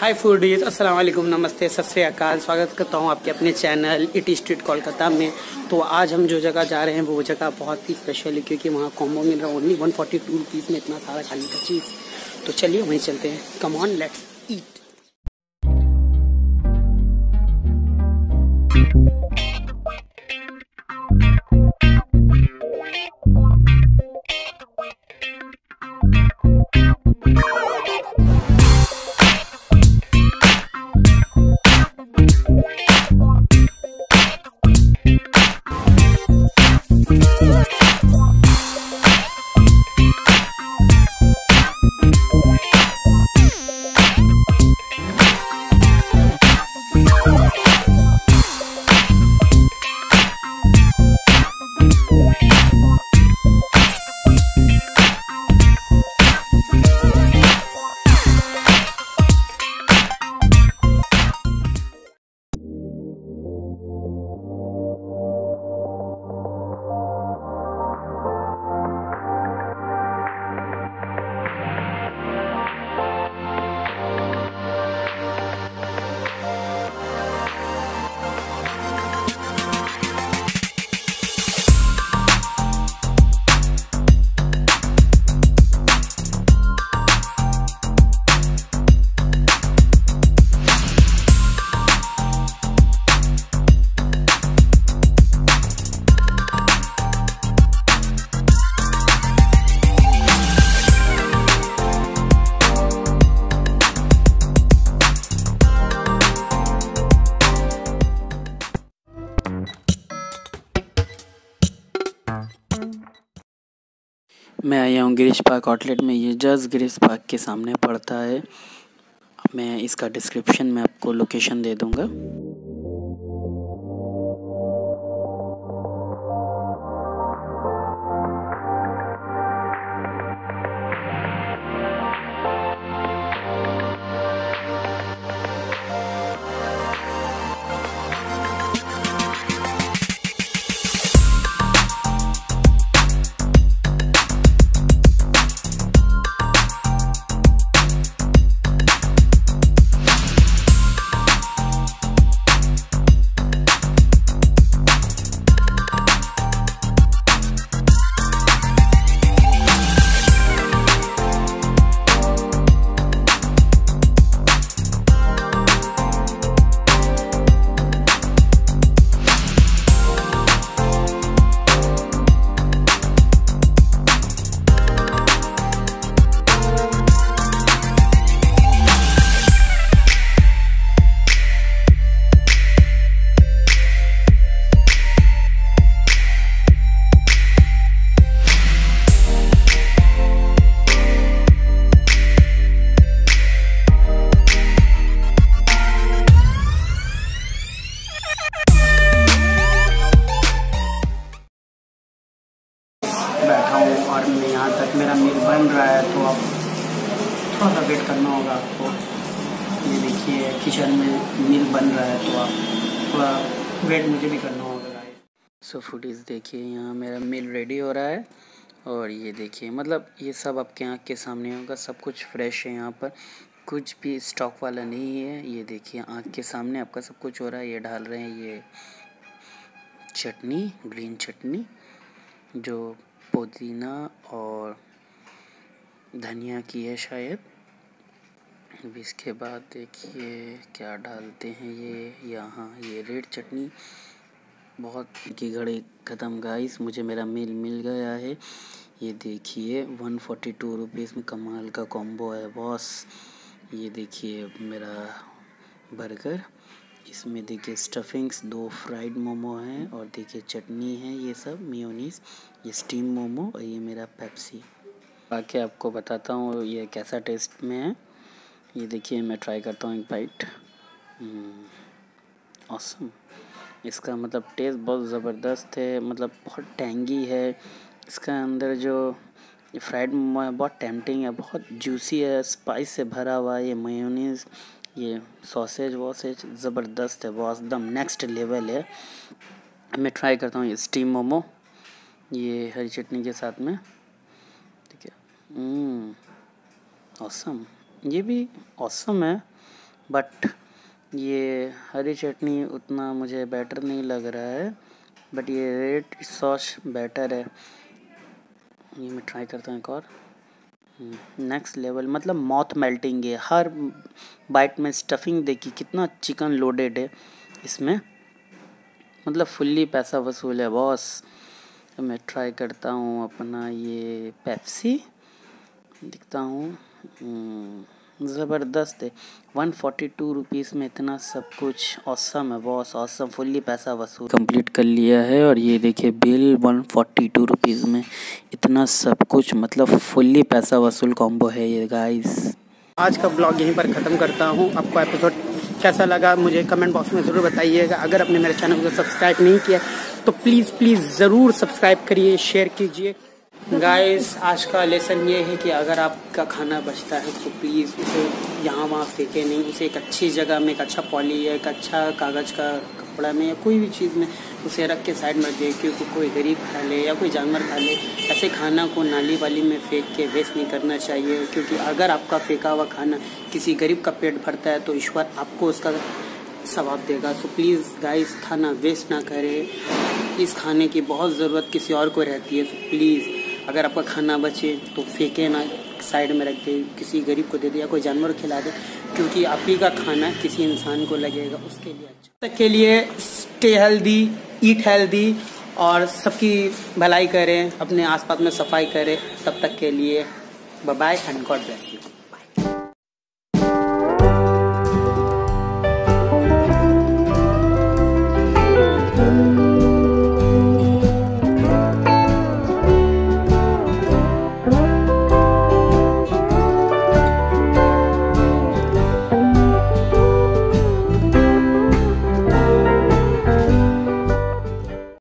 हाय foodies, अस्सलाम वालेकुम, नमस्ते, सत श्री अकाल। स्वागत करता हूँ आपके अपने चैनल इट स्ट्रीट कोलकाता में। तो आज हम जो जगह जा रहे हैं वो जगह बहुत ही स्पेशल है क्योंकि वहाँ कॉम्बो मिल रहा है ओनली 142 रुपीज़ में इतना सारा खाने का चीज़। तो चलिए वहीं चलते हैं। Come on, let's eat. मैं आया हूँ गिरीश पार्क आउटलेट में। ये जस्ट गिरीश पार्क के सामने पड़ता है। मैं इसका डिस्क्रिप्शन में आपको लोकेशन दे दूँगा। बैठा हूँ और मैं यहाँ तक मेरा मील बन रहा है, तो अब थोड़ा सा वेट करना होगा आपको। ये देखिए किचन में मील बन रहा है, तो आप थोड़ा वेट मुझे भी करना होगा। सो फूडीज़ देखिए, यहाँ मेरा मील रेडी हो रहा है और ये देखिए, मतलब ये सब आपके आँख के सामने होगा। सब कुछ फ्रेश है, यहाँ पर कुछ भी स्टॉक वाला नहीं है। ये देखिए आँख के सामने आपका सब कुछ हो रहा है। ये डाल रहे हैं ये चटनी, ग्रीन चटनी, जो पुदीना और धनिया की है शायद। अब इसके बाद देखिए क्या डालते हैं ये यहाँ, ये रेड चटनी। बहुत की घड़ी ख़त्म गाइस, मुझे मेरा मील मिल गया है। ये देखिए 142 रुपीज़ में कमाल का कॉम्बो है बॉस। ये देखिए मेरा बर्गर, इसमें देखिए स्टफिंग्स, 2 फ्राइड मोमो हैं और देखिए चटनी है, ये सब मेयोनीज, ये स्टीम मोमो और ये मेरा पेप्सी। बाकी आपको बताता हूँ ये कैसा टेस्ट में है। ये देखिए मैं ट्राई करता हूँ एक बाइट। ऑसम। इसका मतलब टेस्ट बहुत ज़बरदस्त है, मतलब बहुत टैंगी है। इसका अंदर जो फ्राइड मोमो है बहुत टेम्पटिंग है, बहुत जूसी है, स्पाइस से भरा हुआ है। ये मेयोनीज, ये सॉसेज वॉसेज ज़बरदस्त है, बहुत एकदम नेक्स्ट लेवल है। मैं ट्राई करता हूँ ये स्टीम मोमो, ये हरी चटनी के साथ में। ठीक है, ऑसम। ये भी ऑसम है, बट ये हरी चटनी उतना मुझे बेटर नहीं लग रहा है, बट ये रेड सॉस बेटर है। ये मैं ट्राई करता हूँ एक और। नेक्स्ट लेवल, मतलब माउथ मेल्टिंग है। हर बाइट में स्टफिंग देखिए कितना चिकन लोडेड है इसमें, मतलब फुल्ली पैसा वसूल है बॉस। तो मैं ट्राई करता हूँ अपना ये पेप्सी, दिखता हूँ। ज़बरदस्त है। 142 रुपीज़ में इतना सब कुछ ऑसम है बॉस, ऑसम। फुल्ली पैसा वसूल कंप्लीट कर लिया है। और ये देखिए बिल 142 रुपीज़ में इतना सब कुछ, मतलब फुल्ली पैसा वसूल कॉम्बो है ये गाइस। आज का ब्लॉग यहीं पर ख़त्म करता हूँ। आपको एपिसोड कैसा लगा मुझे कमेंट बॉक्स में ज़रूर बताइएगा। अगर आपने मेरे चैनल को सब्सक्राइब नहीं किया तो प्लीज़ ज़रूर सब्सक्राइब करिए, शेयर कीजिए। गाइस आज का लेसन ये है कि अगर आपका खाना बचता है तो प्लीज़ उसे यहाँ वहाँ फेंके नहीं, उसे एक अच्छी जगह में, एक अच्छा पॉली या एक अच्छा कागज़ का कपड़ा में या कोई भी चीज़ में उसे रख के साइड में दे, क्योंकि कोई गरीब खा ले या कोई जानवर खा ले। ऐसे खाना को नाली वाली में फेंक के वेस्ट नहीं करना चाहिए, क्योंकि अगर आपका फेंका हुआ खाना किसी गरीब का पेट भरता है तो ईश्वर आपको उसका सवाब देगा। तो प्लीज़ गाइस खाना वेस्ट ना करें। इस खाने की बहुत ज़रूरत किसी और को रहती है। तो प्लीज़ अगर आपका खाना बचे तो फेंके ना, साइड में रख दे, किसी गरीब को दे दे या कोई जानवर खिला दे, क्योंकि आप ही का खाना किसी इंसान को लगेगा, उसके लिए अच्छा। तक के लिए स्टे हेल्दी, ईट हेल्दी और सबकी भलाई करें, अपने आसपास में सफाई करें। तब तक के लिए bye bye and God bless you.